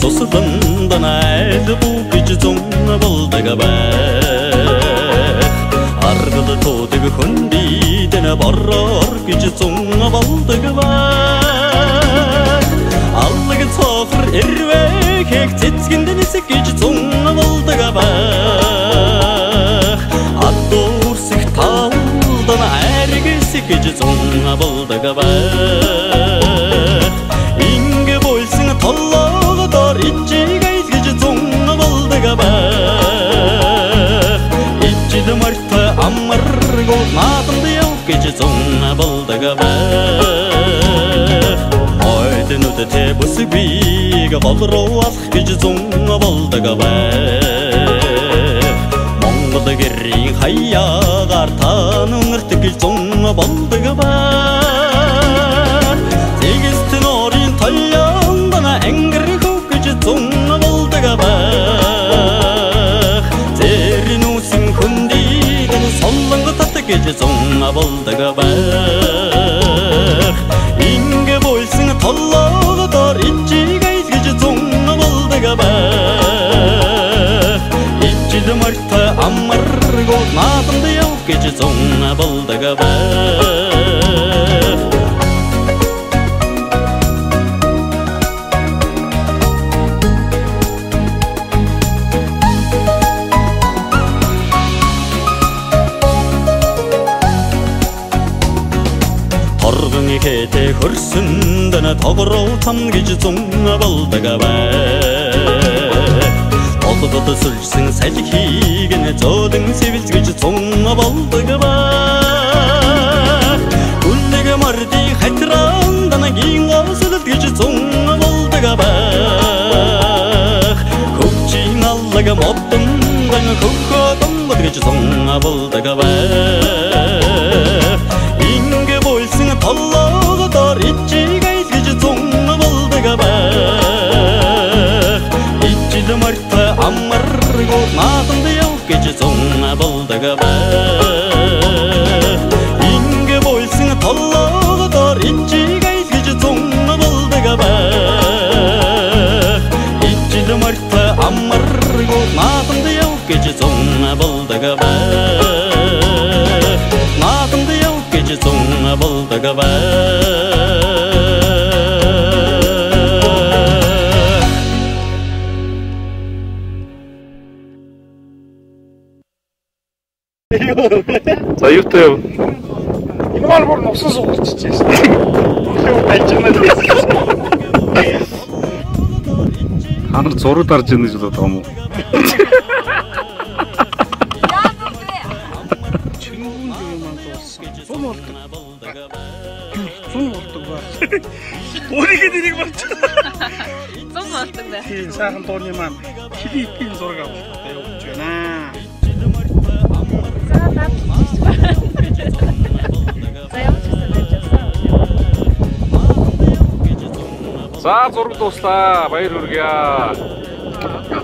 тосылындан айды бұл күйчі зоңна болдыға бәк арғылы тодығы көндейдені барар күйчі зоңна болдыға бәк аллығы соқыр әрвек ек тетскенден есі күйчі зоңна болдыға бәк аттурсық талдан әргесі күйчі зоңна болдыға бәк инге бойсың таллағы дар итчиге изгежі зоңна болдыға бәк итчиді марта аммарғы натымды яу кежі зоңна болдыға бәк ойдын өте бұсы бейге қалыру асық кежі зоңна болдыға бәк моңғылы керрейін хайяғар таның ұрты кежі зоңна болдыға бәк сегістін орын тайяңдана әңгірі көккежі зоңна болдыға бәк терін өсің көндейдің солыңғы татты кежі зоңна болдыға бәк инге бойсың таллағы дар итчиге изгежі зоңна болдыға бәк итчиді марта аммарғы натымды яу кежі зоңна болдыға бәк Torg'ini kete hursundan to'g'ri tam kechib so'ng'a boldiga bak Otda sulsing sajhigini joding sevilgich so'ng'a boldiga bak Kulliga mardi xatrangdan giyin osilgich so'ng'a boldiga bak Ko'kching allaga mottindan ko'kkotam gich so'ng'a boldiga bak Inge boysing talлағы дар итчиге изгежі зоңна болдыға бәк итчиді марта аммарғы натымды яу кежі зоңна болдыға бәк Инге boysing talлағы дар итчиге изгежі зоңна болдыға бәк итчиді марта аммарғы натымды яу кежі зоңна болдыға бәк натымды яу кежі зоңна болдыға бәк Заюктаю. Имал бұрын ұқсыз ұлғыр чечесін. Ханыр зору таржыны жүді таму. Оныға денег бар чы. Соң уақыттың бә. Кейін сағын тоңеман. Келейіппен зорға ұшты. Жөна. Saat zorgu dosta, bayır urga.